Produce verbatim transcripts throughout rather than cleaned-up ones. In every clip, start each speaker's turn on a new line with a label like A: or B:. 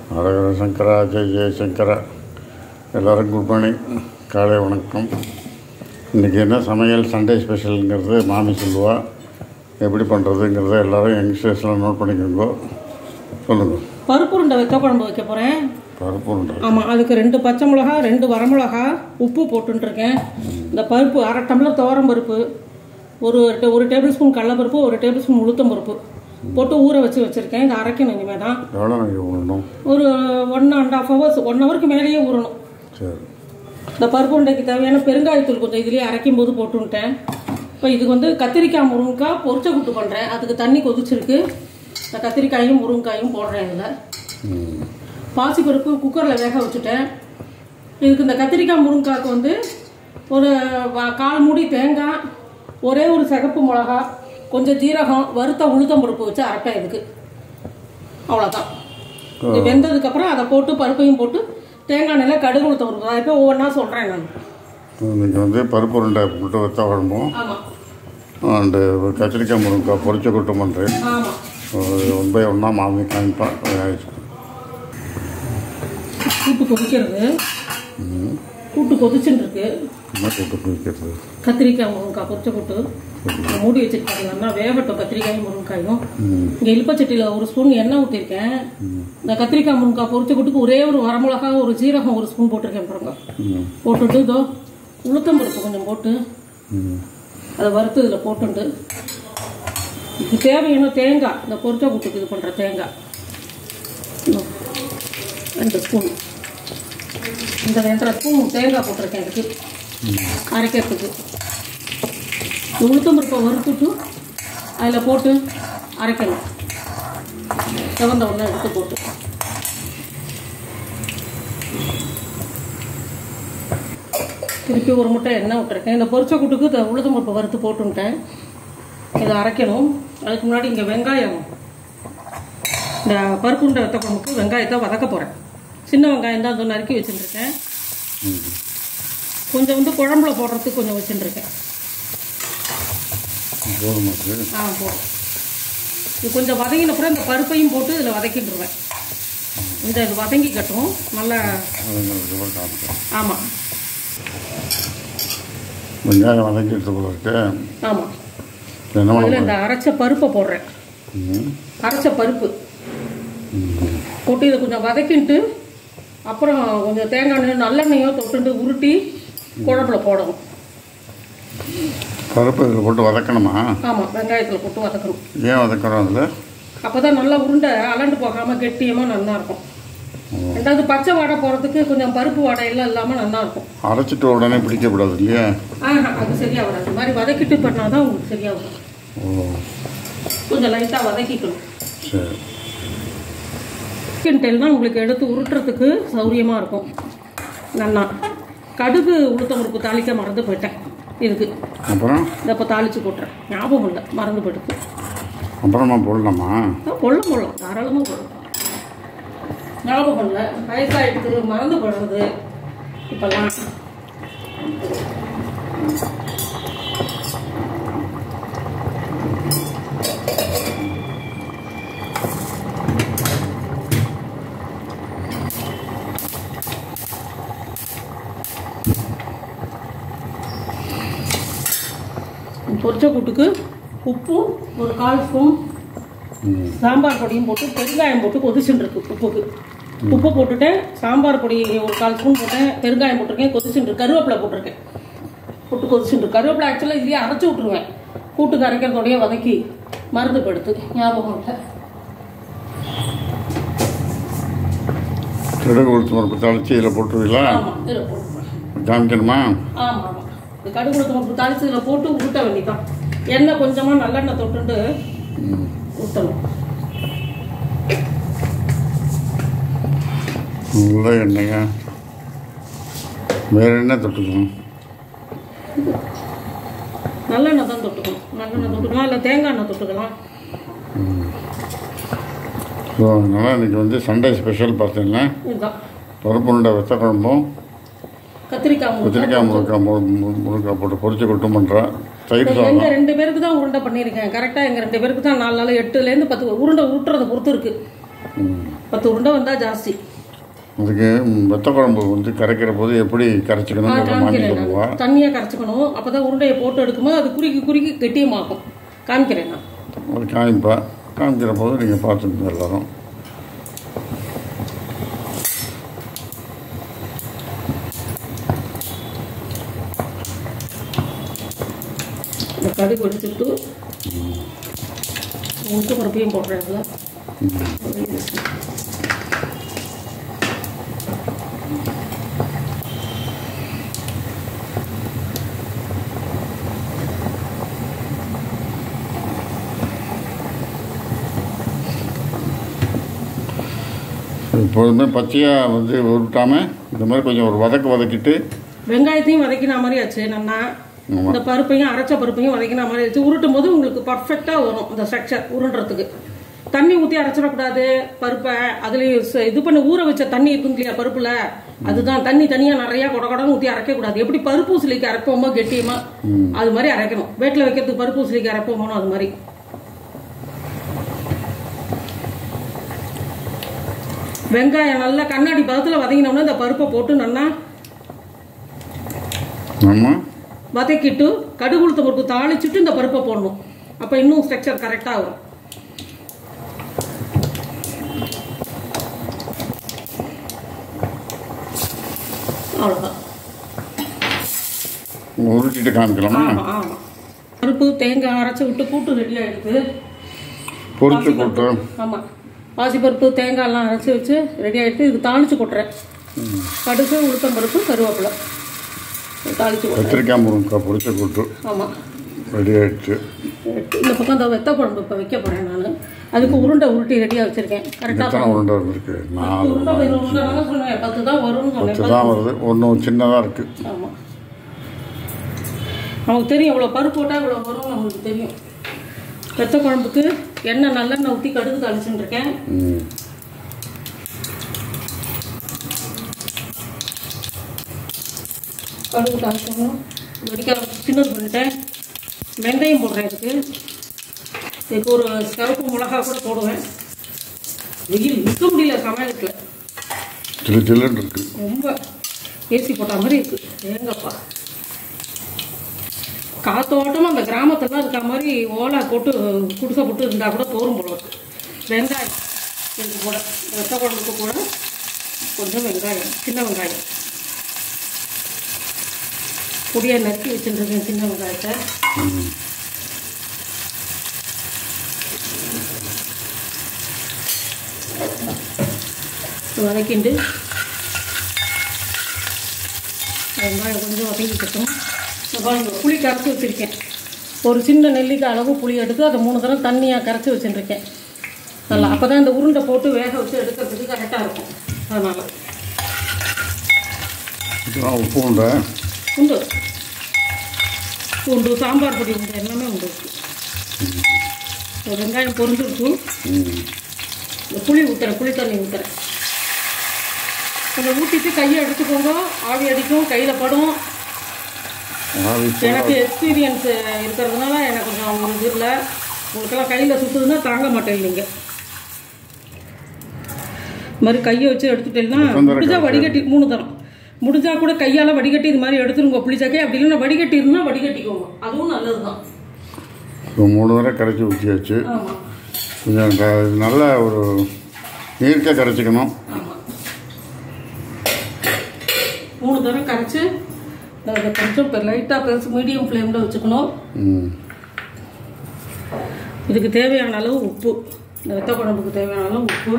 A: ஹரஹர சங்கரா, ஜெய் ஜெய் சங்கரா. எல்லோரும் good morning, காலை வணக்கம். இன்றைக்கி என்ன சமையல், சண்டே ஸ்பெஷலுங்கிறது மாமி சொல்லுவா. எப்படி பண்ணுறதுங்கிறத எல்லோரும் யங்ஸ்டர்ஸ்லாம் நோட் பண்ணிக்கோங்க. சொல்லுங்கள்.
B: பருப்பு உருண்டை வைக்க குழம்பு வைக்க போகிறேன்.
A: பருப்பு உருண்டை.
B: ஆமாம், அதுக்கு ரெண்டு பச்சை மிளகா, ரெண்டு வரமிளகா, உப்பு போட்டுருக்கேன். இந்த பருப்பு அரை டம்ளர் துவரம் பருப்பு, ஒரு ஒரு டேபிள் ஸ்பூன் கடலைப்பருப்பு, ஒரு டேபிள் ஸ்பூன் உளுத்தம் பருப்பு போட்டு ஊற வச்சு வச்சுருக்கேன். இதை அரைக்கணும் இனிமேல் தான்.
A: எவ்வளோ நாளைக்கு ஊறணும்?
B: ஒரு one and half hours one ஹவருக்கு மேலேயே ஊறணும்.
A: சரி.
B: இந்த பருப்பு உருண்டைக்கு தேவையான பெருங்காயத்தூள் கொஞ்சம் இதுலேயே அரைக்கும் போது போட்டுவிட்டேன். இப்போ இதுக்கு வந்து கத்திரிக்காய் முருங்கைக்காய் பொரிச்ச கூட்டு பண்ணுறேன். அதுக்கு தண்ணி கொதிச்சிருக்கு. இந்த கத்திரிக்காயும் முருங்கைக்காயும் போடுறேன். இதில் பாசிப்பருப்பு குக்கரில் வேக வச்சுட்டேன். இதுக்கு இந்த கத்திரிக்காய் முருங்கைக்காய்க்கு வந்து ஒரு கால் மூடி தேங்காய், ஒரே ஒரு சிகப்பு மிளகா, கொஞ்சம் ஜீரகம், வறுத்த உளுத்தம் பருப்பு வச்சு அரைப்பேன். இதுக்கு அவ்வளோதான். இது வெந்ததுக்கப்புறம் அதை போட்டு பருப்பையும் போட்டு தேங்காய் நிலை கடுகு உளுத்தம் பருப்பு அதை இப்போ ஒவ்வொன்றா சொல்கிறேன் நான்.
A: இன்றைக்கி வந்து பருப்பு உருண்டை போட்டு வச்ச குழம்பும்
B: ஆமாம்,
A: அண்டு கத்திரிக்காய் முருங்கைக்காய் பொரிச்ச கூட்டு பண்ணுறேன்.
B: ஆமாம்,
A: ஒன் பை ஒன்றா மாமி காமிப்பான்.
B: கூட்டு கொதிக்கிறது. கூட்டு கொதிச்சுன்னு இருக்கு.
A: என்ன கூட்டு கொதிக்கிறது?
B: கத்திரிக்காய் முருங்கைக்காய் பொரிச்ச கூட்டு மூடி வச்சுருக்காங்கன்னா வேகட்டும். கத்திரிக்காயும் முருங்கைக்காயும் இங்கே இழுப்பச்சட்டியில் ஒரு ஸ்பூன் எண்ணெய் ஊற்றிருக்கேன். இந்த கத்திரிக்காய் முருங்கைக்காய் பொரிச்ச கூட்டுக்கு ஒரே ஒரு வரமிளகா, ஒரு ஜீரகம் ஒரு ஸ்பூன் போட்டிருக்கேன். பாருங்க, போட்டுட்டு இதோ உளுத்தம் பருப்பு கொஞ்சம் போட்டு அதை வறுத்து இதில் போட்டுட்டு இதுக்கு தேவையான தேங்காய், இந்த பொரிச்ச கூட்டுக்கு இது பண்ணுற தேங்காய் ரெண்டு ஸ்பூன், இந்த ரெண்டரை ஸ்பூன் தேங்காய் போட்டிருக்கேன் இதுக்கு அரைக்கிறதுக்கு. உளுத்தம் பருப்பை வறுத்துட்டு அதில் போட்டு அரைக்கணும். செவந்த ஒன்று எடுத்து போட்டு திருப்பி ஒரு முட்டை எண்ணெய் விட்டுருக்கேன். இந்த பொரிச்ச கூட்டுக்கு இந்த உளுத்தம் பருப்பை வறுத்து போட்டுட்டேன். இதை அரைக்கணும். அதுக்கு முன்னாடி இங்கே வெங்காயம், இந்த பருப்பு உருண்டை வத்த குழம்புக்கு வெங்காயத்தை வதக்க போகிறேன். சின்ன வெங்காயம் தான் அது நறுக்கி வச்சுட்டுருக்கேன். கொஞ்சம் வந்து குழம்புல போடுறதுக்கு கொஞ்சம் வச்சுட்டுருக்கேன். ஆ போதும். இது கொஞ்சம் வதங்கின அப்புறம் இந்த பருப்பையும் போட்டு இதில் வதக்கிட்டுருவேன். இந்த இது வதங்கிக்கட்டும் நல்லா. ஆமாம்,
A: வெங்காயம் வதங்கிட்டு போல இருக்கு.
B: ஆமாம். அதில் இந்த அரைச்ச பருப்பை போடுறேன். அரைச்ச பருப்பு போட்டு இதை கொஞ்சம் வதக்கிட்டு அப்புறம் கொஞ்சம் தேங்காய் எண்ணெய் நல்லெண்ணெயோ தொட்டுட்டு உருட்டி குழம்புல போடணும்.
A: பருப்பு இதில் போட்டு வதக்கணுமா?
B: ஆமாம், வெங்காயத்தில் போட்டு வதக்கணும்.
A: ஏன் வதக்கணும்? அதில்
B: அப்போ தான் நல்லா உருண்டை அலண்டு போகாமல் கெட்டியமாக நல்லா இருக்கும். ரெண்டாவது பச்சை வாடை போகிறதுக்கு கொஞ்சம் பருப்பு வாடையெல்லாம் இல்லாமல் நல்லா இருக்கும்.
A: அரைச்சிட்டு உடனே பிடிக்கப்படாது இல்லையா?
B: ஆஹா, அது சரியாக வராது. இந்த மாதிரி வதக்கிட்டு பண்ணால் தான் உங்களுக்கு சரியாக வரும்.
A: ஓ,
B: கொஞ்சம் லைட்டாக வதக்கிக்கணும்.
A: சரி.
B: சிக்கன் டெல் தான் உங்களுக்கு எடுத்து உருட்டுறதுக்கு சௌரியமாக இருக்கும். நல்லா கடுகு உளுத்தம் பருப்பு தாளிக்க மறந்து போயிட்டேன். இதுக்கு
A: அப்புறம்
B: இதை இப்போ தாளித்து போட்டுறேன். ஞாபகம் இல்லை, மறந்து போயிடுது.
A: அப்புறமா போடலாமா?
B: கொள்ள போடலாம், தாராளமாக போடலாம். ஞாபகம் இல்லை, வயசாகிடுது, மறந்து போடுறது இப்போல்லாம். பொரிச்ச கூட்டுக்கு உப்பு ஒரு கால் ஸ்பூன், சாம்பார் பொடியும் போட்டு பெருங்காயம் போட்டு கொதிச்சுட்டு இருக்கு. உப்புக்கு உப்பு போட்டுட்டேன், சாம்பார் பொடி ஒரு கால் ஸ்பூன் போட்டேன், பெருங்காயம் போட்டிருக்கேன், கொதிச்சுட்டு கருவேப்பிலை போட்டிருக்கேன். போட்டு கொதிச்சுட்டு கருவேப்பிலை ஆக்சுவலாக இதுலேயே அரைச்சி விட்ருவேன். கூட்டுக்கு அரைக்கிறதோடையே வதக்கி மருந்து படுத்து ஞாபகம் இல்லை.
A: கடுகு உளுத்தம் பருப்பு தாளிச்சு இதில் போட்டுருவீங்களா?
B: ஆமாம், இதில் போட்டுருவேன்.
A: காமிக்கணுமா?
B: ஆமாம் ஆமாம். இந்த கடுகு உளுத்தம் பருப்பு தாளிச்சு இதில் போட்டு ஊட்ட வேண்டிதான். எண்ணெய் கொஞ்சமாக நல்லெண்ணெய் தொட்டுட்டு ஊற்றணும்.
A: நல்ல எண்ணெய்ங்க. வேறு என்ன தொட்டுக்கணும்?
B: நல்லெண்ணெய் தான் தொட்டுக்கணும். நல்லெண்ணெய் தொட்டுக்கலாம், இல்லை தேங்காய் எண்ணெய் தொட்டுக்கலாம்.
A: ஸோ அதனால் இன்றைக்கி வந்து சண்டே ஸ்பெஷல் பார்த்தீங்கன்னா
B: இதுதான்
A: பருப்பு உருண்டை வெத்த குழம்பும்
B: கத்திரிக்காய்
A: கத்திரிக்காய் முருங்காய் முருங்காய் போட்டு பொரிச்சு கொட்டும் பண்ணுறேன். தயிர் சாதம்
B: எங்க ரெண்டு பேருக்கு தான் உருண்டை பண்ணியிருக்கேன். கரெக்டாக எங்கள் ரெண்டு பேருக்கு தான் நாலு நாள் எட்டுலேருந்து பத்து உருண்டை ஊட்டுறதை பொறுத்து இருக்குது. பத்து உருண்டை வந்தால் ஜாஸ்தி.
A: அதுக்கு வெத்த குழம்பு வந்து கரைக்கிற போது எப்படி கரைச்சிக்கணும்?
B: தண்ணியாக கரைச்சிக்கணும். அப்போ தான் உருண்டையை போட்டு எடுக்கும்போது அது குறுக்கி குறுக்கி கெட்டியமாகும். காமிக்கிறேன் நான்.
A: அது காமிப்பா காமிக்கிற போது நீங்கள் பார்த்துக்கணும் எல்லாரும்.
B: இந்த கடுகு எடுத்துட்டு உளுத்த பருப்பையும் போடுறாங்க.
A: எப்பொழுதுமே பச்சையாக வந்து உருட்டாமல் இந்த மாதிரி கொஞ்சம் ஒரு வதக்கு வதக்கிட்டு
B: வெங்காயத்தையும் வதக்கின மாதிரி ஆச்சு. நல்லா இந்த பருப்பையும் அரைச்ச பருப்பையும் வதக்கின மாதிரி ஆச்சு. உருட்டும் போது உங்களுக்கு பர்ஃபெக்டாக வரும் இந்த ஸ்ட்ரக்சர் உருண்டுறதுக்கு. தண்ணி ஊற்றி அரைச்சிடக்கூடாது பருப்பை. அதுலேயும் இது பண்ணி ஊற வச்ச தண்ணி இருக்கும் இல்லையா பருப்பில், அதுதான் தண்ணி தனியாக நிறையா கொட கொடன்னு ஊற்றி அரைக்கக்கூடாது. எப்படி பருப்பு ஊசிலிக்கு அரைப்போமோ கெட்டியமா அது மாதிரி அரைக்கணும். வீட்டில் வைக்கிறதுக்கு பருப்பு ஊசிலிக்கு அரைப்போமோ அது மாதிரி. வெங்காயம் நல்லா கண்ணாடி பதத்தில் வதங்கினோம்னா இந்த பருப்பை போட்டு நல்லா வதக்கிட்டு கடுகு உளுத்த பருப்பு தாளிச்சுட்டு இந்த பருப்பை போடணும். அப்போ இன்னும் ஸ்ட்ரக்சர் கரெக்டாக வரும். அவ்வளோதான்.
A: உருட்டிட்டு காமிக்கலாமா?
B: ஆமாம் ஆமாம். பருப்பு தேங்காய் அரைச்சி விட்டு கூட்டு ரெடி ஆகிடுது.
A: பொரிச்சு கூட்டு.
B: ஆமாம், பாசிப்பருப்பு தேங்காயெல்லாம் அரைச்சி வச்சு ரெடி ஆகிடுது. இது தாளித்து கொட்டுறேன். கடுகு உளுத்தம் பருப்பு கருவேப்பிலை தாளித்து கொட்டுறேன்.
A: கத்திரிக்காய் முருங்கைக்காய் பொரிச்ச கூட்டு.
B: ஆமாம்,
A: ரெடி ஆகிடுச்சு.
B: இந்த பக்கம் இந்த வெத்த குழம்பு இப்போ வைக்க போகிறேன் நான். அதுக்கு உருண்டை உருட்டி ரெடியாக வச்சுருக்கேன். கரெக்டாக
A: உருண்டை இருக்கு. நாலு
B: உருண்டை உருண்டை சொன்னேன். பத்து தான் வரும்னு சொன்னேன்.
A: பத்து தான் வருது. ஒன்றும் சின்னதாக இருக்குது.
B: ஆமாம், நமக்கு தெரியும் இவ்வளோ பருப்பு போட்டால் இவ்வளோ வரும்னு நம்மளுக்கு தெரியும். வெத்த குழம்புக்கு எண்ணெய் நல்லெண்ணெய் ஊற்றி கடுகு தாளிச்சுட்டு இருக்கேன். கடுகு தாளிச்சோம். வெடிக்க சின்னது பண்ணிட்டேன். வெந்தயம் போடுறேன். இதுக்கு இதுக்கு ஒரு சிவப்பு மிளகா கூட போடுவேன். வெயில் நிற்க முடியல சமையலுக்குள்ள.
A: சில்லு சில்லுன்னு இருக்கு.
B: ரொம்ப ஏசி போட்ட மாதிரி இருக்குது. ஏங்கப்பா காத்தோட்டமாக அந்த கிராமத்துலாம் இருக்கிற மாதிரி ஓலை போட்டு குடிசை போட்டு இருந்தால் கூட தோறும் போல இருக்கு. வெங்காயம் இதுக்கு கூட வெத்த குழம்புக்கு கூட கொஞ்சம் வெங்காயம், சின்ன வெங்காயம் பொடியாக நறுக்கி வச்சுருக்கேன். சின்ன வெங்காயத்தை வதக்கிண்டு வெங்காயம் கொஞ்சம் வதக்கிக்கிட்டோம். புளி கரைச்சி வச்சுருக்கேன். ஒரு சின்ன நெல்லிக்காய் அளவு புளி எடுத்து அதை மூணு தடவை தண்ணியாக கரைச்சி வச்சுருக்கேன். நல்லா அப்போ தான் இந்த உருண்டை போட்டு வேக வச்சு எடுக்கிறதுக்கு கரெக்டாக இருக்கும். அதனால்
A: உப்பு உண்டு
B: உண்டு உண்டு சாம்பார் பொடி உண்டு, எல்லாமே உண்டு. வெங்காயம் பொரிஞ்சிருக்கு. இந்த புளி ஊற்றுறேன், புளி தண்ணி ஊற்றுறேன். கொஞ்சம் ஊற்றிட்டு கையை எடுத்துக்கோங்க. ஆவி அடிக்கும், கையில் படும். எனக்கு எக்ஸ்பீரியன்ஸ் இருக்கிறதுனால எனக்கு கொஞ்சம் ஒரு இது இல்லை. உங்களுக்கெல்லாம் கையில் சுற்றுதுன்னா தாங்க மாட்டேன். நீங்கள் இது மாதிரி கையை வச்சு எடுத்துட்டீங்கன்னா முடிஞ்சா வடிகட்டி மூணு தரம் முடிஞ்சா கூட கையால் வடிகட்டி இது மாதிரி எடுத்துருங்க புளிச்சாக்கே. அப்படி இல்லைன்னா வடிகட்டி இருந்தால் வடிகட்டிக்கோங்க, அதுவும் நல்லது தான்.
A: மூணு தடவை கரைச்சி ஊற்றியாச்சு.
B: ஆமாம்,
A: கொஞ்சம் நல்ல ஒரு நீர்க்க கரைச்சிக்கணும்.
B: ஆமாம், மூணு தடவை கரைச்சி அதை கொஞ்சம் இப்போ லைட்டாக பெருசு மீடியம் ஃப்ளேமில் வச்சுக்கணும். இதுக்கு தேவையான அளவு உப்பு, இந்த வெத்த குழம்புக்கு தேவையான அளவு உப்பு,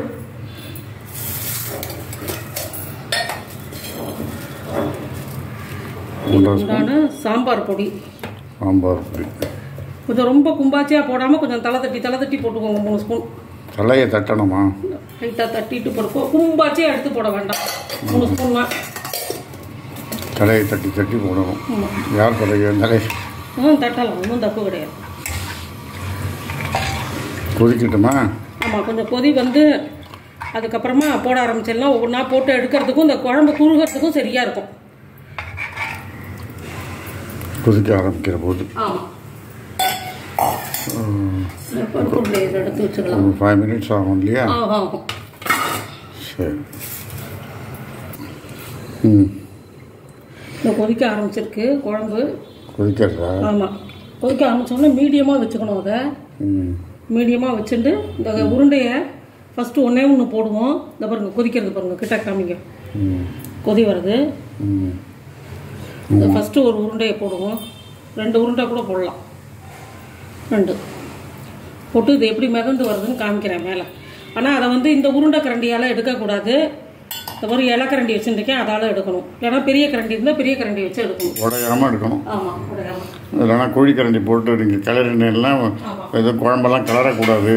B: உண்டான சாம்பார் பொடி.
A: சாம்பார் பொடி
B: கொஞ்சம் ரொம்ப கும்பாச்சியாக போடாமல் கொஞ்சம் தலை தட்டி தலை தட்டி போட்டுக்கோங்க. மூணு ஸ்பூன்
A: தலையை தட்டணுமா?
B: லைட்டாக தட்டிட்டு போடுப்போம். கும்பாச்சியாக எடுத்து போட வேண்டாம். மூணு ஸ்பூன் தான்
A: தலையை தட்டி தட்டி போடணும். யார் தலையை தலை
B: ஆ தட்டலாம், ஒன்றும் தப்பு கிடையாது.
A: கொதிக்கட்டுமா?
B: ஆமாம், கொஞ்சம் கொதி வந்து அதுக்கப்புறமா போட ஆரம்பிச்சிடலாம். ஒவ்வொன்றா போட்டு எடுக்கிறதுக்கும் இந்த குழம்பு குறுகிறதுக்கும் சரியாக இருக்கும்.
A: கொதிக்க ஆரம்பிக்கிற போது
B: ஆமாம், பருப்பு எடுத்து வச்சுக்கலாம்.
A: ஃபைவ் மினிட்ஸ் ஆகும் இல்லையா?
B: ஆகும் ஆகும்.
A: சரி. ம்
B: இந்த கொதிக்க ஆரம்பிச்சிருக்கு குழம்பு.
A: கொதிக்கிறதா?
B: ஆமாம், கொதிக்க ஆரம்பிச்சோன்னா மீடியமாக வச்சுக்கணும். அதை
A: ம்
B: மீடியமாக வச்சுட்டு இந்த உருண்டையை ஃபஸ்ட்டு ஒன்றே ஒன்று போடுவோம். இந்த பாருங்கள் கொதிக்கிறது பாருங்கள், கிட்ட காமிங்க.
A: ம்
B: கொதி வருது.
A: ம்
B: இந்த ஃபஸ்ட்டு ஒரு உருண்டையை போடுவோம். ரெண்டு உருண்டை கூட போடலாம். ரெண்டு போட்டு இது எப்படி மிதந்து வருதுன்னு காமிக்கிறேன் மேலே. ஆனால் அதை வந்து இந்த உருண்டை கரண்டியால் எடுக்கக்கூடாது. இந்த மாதிரி இலை கரண்டி வச்சுருக்கேன், அதால் எடுக்கணும். ஏன்னா பெரிய கரண்டி இருந்தால் பெரிய கரண்டி வச்சு எடுக்கணும்.
A: உடையாமல் எடுக்கணும்.
B: ஆமாம், உடையாமல்.
A: இல்லைன்னா கோழி கரண்டி போட்டு நீங்கள் கிளறினெல்லாம் எதுவும் குழம்பெல்லாம் கிளறக்கூடாது,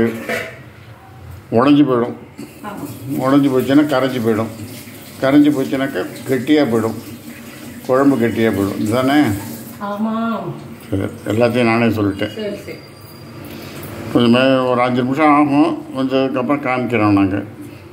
A: உடஞ்சி போயிடும். உடஞ்சி போச்சுன்னா கரைஞ்சி போயிடும். கரைஞ்சி போச்சுனாக்கா கெட்டியாக போயிடும், குழம்பு கெட்டியாக போயிடும். இதுதானே?
B: ஆமாம்.
A: சரி, எல்லாத்தையும் நானே சொல்லிட்டேன்.
B: சரி சரி.
A: கொஞ்சமே ஒரு அஞ்சு நிமிஷம் ஆகும், வந்ததுக்கப்புறம் காமிக்கிறோம் நாங்கள்.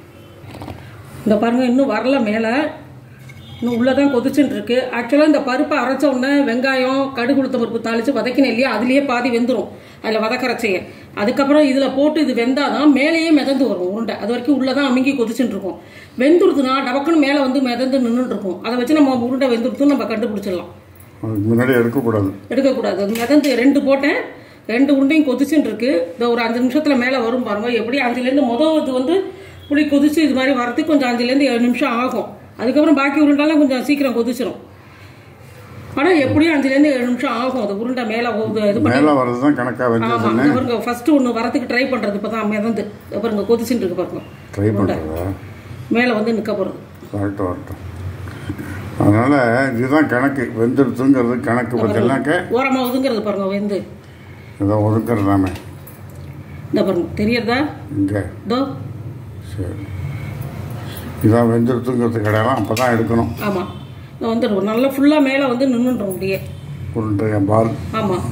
B: இந்த பாருங்கள் இன்னும் வரல மேலே, இன்னும் உள்ளே தான் கொதிச்சுட்டு இருக்கு. ஆக்சுவலாக இந்த பருப்பை அரைச்ச உடனே வெங்காயம் கடுகு உளுத்த பருப்பு தாளித்து வதக்கினேன் இல்லையா, அதுலேயே பாதி வெந்துடும். அதில் வதக்கரைச்சைய அதுக்கப்புறம் இதில் போட்டு இது வெந்தாதான் மேலேயே மிதந்து வரும் உருண்டை. அது வரைக்கும் உள்ளே தான் அமுங்கி கொதிச்சுட்டு இருக்கும். வெந்துடுதுன்னா டபக்குன்னு மேலே வந்து மிதந்து நின்றுட்டு இருக்கும். அதை வச்சு நம்ம உருண்டை வெந்துடுத்துன்னு நம்ம கண்டுபிடிச்சிடலாம்.
A: முன்னாடி எடுக்கக்கூடாது,
B: எடுக்கக்கூடாது. அது மிதந்து ரெண்டு போட்டேன், ரெண்டு உருண்டையும் கொதிச்சுட்டு இருக்கு. இந்த ஒரு அஞ்சு நிமிஷத்தில் மேலே வரும் பாருங்க. எப்படி அஞ்சுலேருந்து முதல் இது வந்து புளி கொதிச்சு இது மாதிரி வரதுக்கு கொஞ்சம் அஞ்சுலேருந்து ஏழு நிமிஷம் ஆகும். அதுக்கப்புறம் பாக்கி உருண்டாலாம் கொஞ்சம் சீக்கிரம் கொதிச்சிடும். ஆனால் எப்படியும் அஞ்சுலேருந்து ஏழு நிமிஷம் ஆகும் அது உருண்டை மேலே இது
A: மேலே வரது தான் கணக்காக வந்து.
B: ஆமாம், பாருங்க ஃபஸ்ட்டு ஒன்று வரதுக்கு ட்ரை பண்ணுறது இப்போ தான் மிதந்து பாருங்க கொதிச்சுட்டு இருக்கு பாருங்க.
A: ட்ரை பண்ணுறதா
B: மேலே வந்து நிற்க போகிறது.
A: வரட்டும் வரட்டும். அதனால் இதுதான் கணக்கு, வெந்துடுத்துங்கிறது கணக்கு. பார்த்தீங்கன்னாக்க
B: ஓரமாக ஒதுங்கிறது பாருங்க, வெந்து
A: இதை ஒதுங்கிறதாமே.
B: இந்த பாருங்க தெரியறதா
A: இங்கே?
B: இதோ.
A: சரி, இதான் வெந்துடுத்துங்கிறது கிடையாது, அப்போ தான் எடுக்கணும்.
B: ஆமாம், நான் வந்துடுவோம் நல்லா ஃபுல்லாக மேலே வந்து நின்றுன்றோம் அப்படியே
A: உருண்டை பால்.
B: ஆமாம்,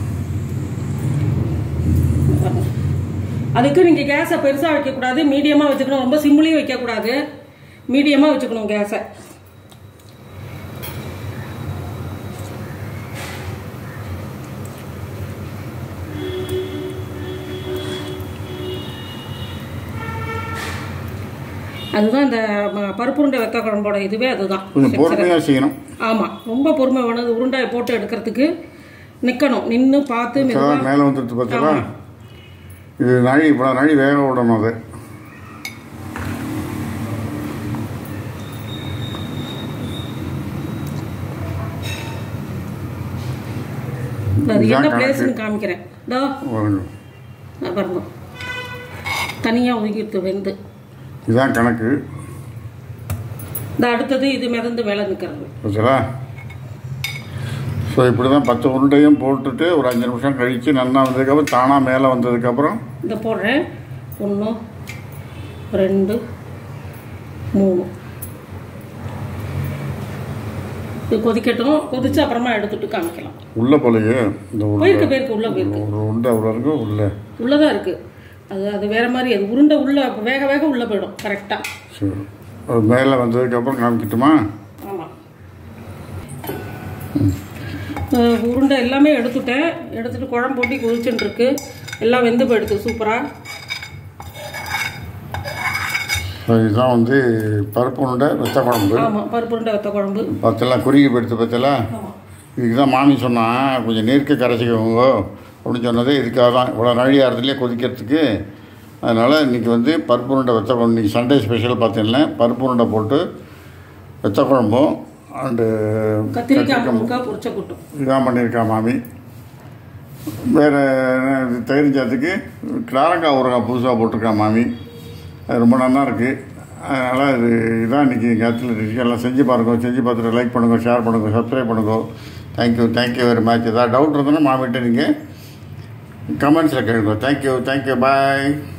B: அதுக்கு நீங்கள் கேஸை பெருசாக வைக்கக்கூடாது, மீடியமாக வச்சுக்கணும். ரொம்ப சிம்மிலையும் வைக்கக்கூடாது, மீடியமாக வச்சுக்கணும் கேஸை. அதுதான் இந்த பருப்பு உருண்டை வெத்த குழம்போட இதுவே அதுதான்.
A: பொறுமையாக செய்யணும்.
B: ஆமாம், ரொம்ப பொறுமை வேணும். உருண்டை போட்டு எடுக்கிறதுக்கு நிற்கணும், நின்று பார்த்து
A: மேலே வந்துடுது பார்த்தீங்களா. இது நழி இவ்வளோ நழி வேக விடணும். அது
B: அது என்ன பிளேஸ்ன்னு காமிக்கிறேன். இதோ பாருங்க, தனியாக ஒதுக்கிடுது வெந்து.
A: இதுதான் கணக்கு.
B: இந்த அடுத்தது இது மிதந்து மேலே நிற்கிறது
A: ஓகேவா. ஸோ இப்படி தான் பத்து உருண்டையும் போட்டுட்டு ஒரு அஞ்சு நிமிஷம் கழித்து நல்லா வந்ததுக்கப்புறம் தானாக மேலே வந்ததுக்கப்புறம்
B: இதை போடுறேன். ஒன்று ரெண்டு மூணு. இது கொதிக்கட்டும், கொதிச்சு அப்புறமா எடுத்துட்டு காமிக்கலாம்.
A: உள்ளே போலையே இந்த
B: போயிருக்கு போயிருக்கு உள்ளே போயிருக்கு.
A: ஒரு உருண்டை அவ்வளோ இருக்கு, உள்ளே
B: உள்ளதான் இருக்குது. அது அது வேறு மாதிரி, அது உருண்டை உள்ளே வேக வேக உள்ளே போயிடும் கரெக்டாக.
A: சரி, அது மேலே வந்ததுக்கப்புறம் காமிக்கட்டுமா?
B: ஆமாம், உருண்டை எல்லாமே எடுத்துட்டேன். எடுத்துகிட்டு குழம்பு போட்டி கொதிச்சுட்டு இருக்கு. எல்லாம் வெந்து போயிடுது சூப்பராக.
A: இதுதான் வந்து பருப்பு உருண்டை வெத்த குழம்பு.
B: ஆமாம், பருப்பு உருண்டை வெத்த குழம்பு.
A: பத்தெல்லாம் குறுகி போயிடுத்து பத்தெல்லாம். இதுக்கு தான் மாமி சொன்னால் கொஞ்சம் நெருக்க கரைச்சிக்கோங்க அப்படின்னு சொன்னதே இதுக்காக தான். இவ்வளோ நாழி ஆறுதுலேயே கொதிக்கிறதுக்கு. அதனால் இன்றைக்கி வந்து பருப்பு உருண்டை வெத்த குழம்பு. இன்றைக்கி சண்டே ஸ்பெஷல் பார்த்தீங்கன்னா பருப்பு உருண்டை போட்டு வெத்த குழம்பும் அண்டு
B: கத்திரிக்காய் பொரிச்ச கூட்டும்
A: இதான் பண்ணியிருக்கா மாமி. வேறு தெரிஞ்சதுக்கு கிளாரங்காய் ஊறுகாய் புதுசாக போட்டிருக்கா மாமி. அது ரொம்ப நல்லா இருக்குது. அதனால் இது இதான் இன்றைக்கி எங்கள் இடத்துல எல்லாம் செஞ்சு பாருங்க. செஞ்சு பார்த்துட்டு லைக் பண்ணுங்கள், ஷேர் பண்ணுங்கள், சப்ஸ்கிரைப் பண்ணுங்கள். Thank you thank you very much. ஏதாவது டவுட் இருந்ததுன்னா மாமிகிட்ட நீங்கள் கமெண்ட்ஸில் கேளுங்க. தேங்க்யூ தேங்க்யூ பாய்.